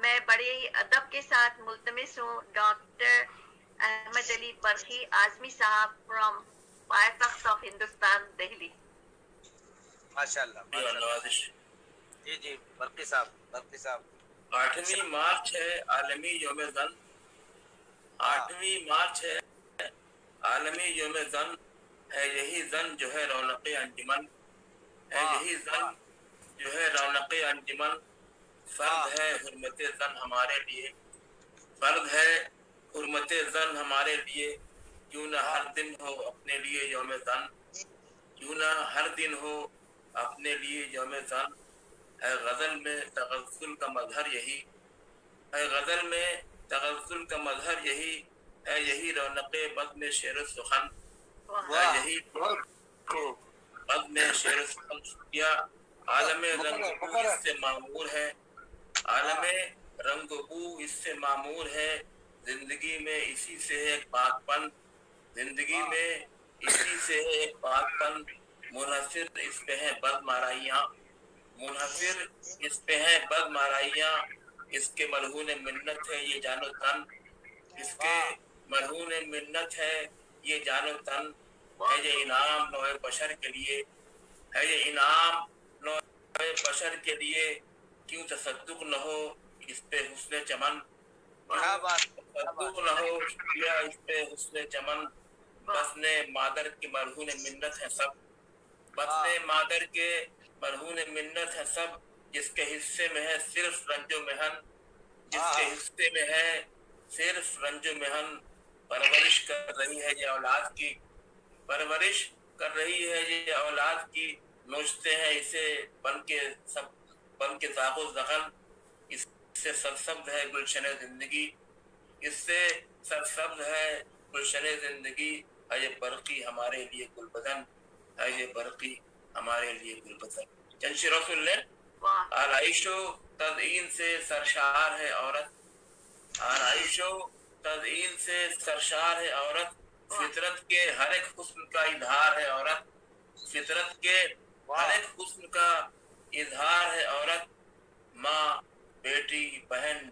میں بڑے ہی ادب کے ساتھ ملتمس ہوں ڈاکٹر احمد علی برقی اعظمی صاحب فرام پائتخت آف ہندوستان دہلی. ماشاء اللہ. جی برقی صاحب 8ویں مارچ ہے عالمی یوم زن. 8ویں مارچ ہے عالمی یوم زن. ہے یہی زن جو ہے رونق انجمن. ہے یہی زن جو ہے رونق انجمن. فرض ہے حرمت زن ہمارے لیے. فرض ہے حرمت زن ہمارے لیے. کیوں نہ ہر دن ہو اپنے لیے یوم زن. کیوں نہ ہر دن ہو اپنے لیے یوم زن. ہے غزل میں تغزل کا مظہر یہی. ہے غزل میں تغزل کا مظہر یہی. ہے یہی رونق بزم شعر و سخن. ہے یہی بزم شعر و سخن. شکریہ. عالم رنگ و بو اس سے معمور ہے. عالم رنگ و بو اس سے معمور ہے. زندگی میں اسی سے ہے پاک پن. زندگی میں اسی سے ہے ایک پاک پن. منحصر اس پہ ہیں بد مارائیاں. منحصر اس پہ ہیں بد مارائیاں. اس کے مرہون منت ہے یہ جان و تن. اس کے مرہون منت ہے یہ جان و تن. ہے یہ انعام نوع بشر کے لیے. ہے یہ انعام نوع بشر کے لیے. کیوں تصدق نہ ہو اس پہ حسن چمن. تصدق نہ ہو کیا اس پہ حسن چمن. بسن مادر کی مرہون منت ہے سب. بسن مادر کے مرہون منت ہے سب. جس کے حصے میں ہے صرف رنج و محن. جس کے حصے میں ہے صرف رنج و محن. پرورش کر رہی ہے یہ اولاد کی. پرورش کر رہی ہے یہ اولاد کی. نوچتے ہیں اسے بن کے ذاق و زغن. اس سے سرسبز ہے گلشن زندگی. اس سے سرسبز ہے گلشن زندگی. ہے یہ برقی ہمارے لیے گل بدن. ہے یہ برقی ہمارے لیے گل بدن. چند شعروں سن لیں. آرائش و تزئین سے سرشار ہے عورت. آرائش و تزئین سے سرشار ہے عورت. فطرت کے ہر ایک حسن کا اظہار ہے عورت. فطرت کے ہر ایک حسن کا اظہار ہے عورت. ماں بیٹی بہن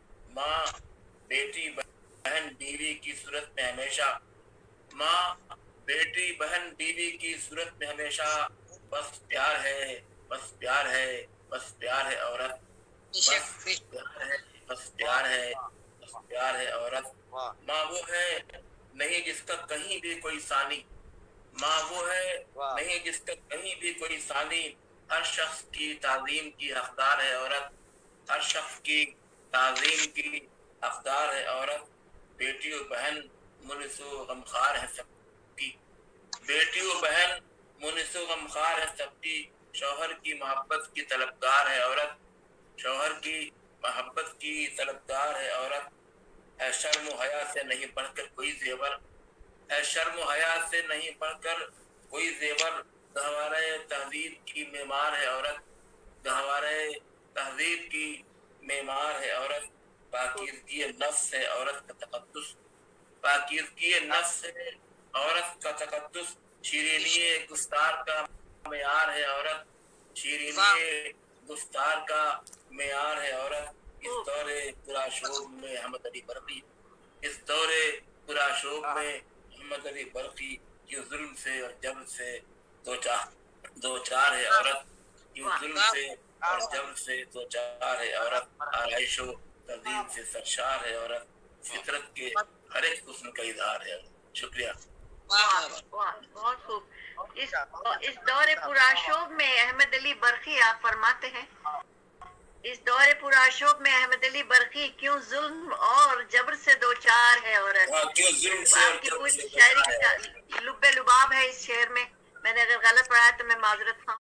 بیوی کی صورت میں ہمیشہ. ماں بیٹی بہن بیوی کی صورت میں ہمیشہ. بس پیار ہے بس پیار ہے بس پیار ہے عورت. بس پیار ہے بس پیار ہے بس پیار ہے عورت. ماں وہ ہے نہیں جس کا کہیں بھی کوئی ثانی. ماں وہ ہے نہیں جس کا کہیں بھی کوئی ثانی. ہر شخص کی تعظیم کی حقدار ہے عورت. ہر شخص کی تعظیم کی حقدار ہے عورت. بیٹی و بہن منس و غمخوار ہے سب کی. بیٹی و بہن منس و غمخوار ہے سب کی. شوہر کی محبت کی طلبگار ہے عورت. شوہر کی محبت کی طلبگار ہے عورت. ہے شرم و حیا سے نہیں بڑھ کر کوئی زیور. ہے شرم و حیا سے نہیں بڑھ کر کوئی زیور. گہوارۂ تہذیب کی معمار ہے عورت. گہوارۂ تہذیب کی معمار ہے عورت. پاکیزگی نفس ہے عورت کا تقدس. پاکیزگی نفس ہے عورت کا تقدس. شیرینی گفتار کا معیار ہے عورت. شیرینی گفتار کا معیار ہے عورت. اس دور پرآشوب میں احمد علی برقی. اس دور پرآشوب میں احمد علی برقی. کیوں ظلم سے اور جبر سے دو چار ہے عورت. کیوں ظلم سے اور جبر سے دو چار ہے عورت. آرائش و تزئین سے سرشار ہے عورت. فطرت کے ہر ایک حسن کا اظہار ہے. شکریہ. بہت خوب. اس دور پرآشوب میں احمد علی برقی آپ فرماتے ہیں اس دور پرآشوب میں احمد علی برقی کیوں ظلم اور جبر سے دو چار ہے عورت. آپ کی پوری شاعری کا لب لباب ہے اس شعر میں. میں نے اگر غلط پڑھا ہے تو میں معذرت خواہ.